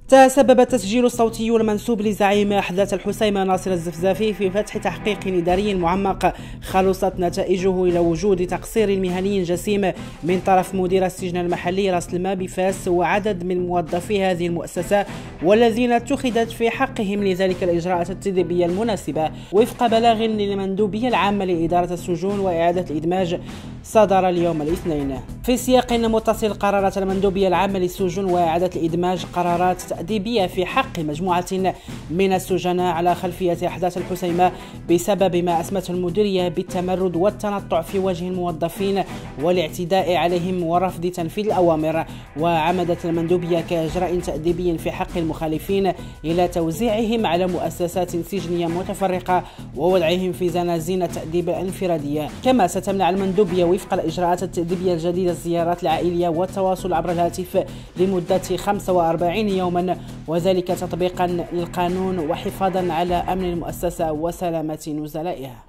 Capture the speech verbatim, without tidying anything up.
تسبب التسجيل الصوتي المنسوب لزعيم أحداث الحسيمة ناصر الزفزافي في فتح تحقيق إداري معمق خلصت نتائجه إلى وجود تقصير مهني جسيم من طرف مدير السجن المحلي راس الماء بفاس وعدد من موظفي هذه المؤسسة والذين اتخذت في حقهم لذلك الإجراءات التأديبية المناسبة وفق بلاغ للمندوبية العامة لإدارة السجون وإعادة الإدماج صدر اليوم الاثنين. في سياق متصل قرارات المندوبية العامة للسجون وإعادة الإدماج قرارات تأديبية في حق مجموعة من السجناء على خلفية أحداث الحسيمة بسبب ما أسمته المديرية بالتمرد والتنطع في وجه الموظفين والاعتداء عليهم ورفض تنفيذ الأوامر. وعمدت المندوبية كإجراء تأديبي في حق المخالفين إلى توزيعهم على مؤسسات سجنية متفرقة ووضعهم في زنازين التأديب الانفرادية. كما ستمنع المندوبية وفق الإجراءات التأديبية الجديدة الزيارات العائلية والتواصل عبر الهاتف لمدة خمسة وأربعين يوما، وذلك تطبيقا للقانون وحفاظا على أمن المؤسسة وسلامة نزلائها.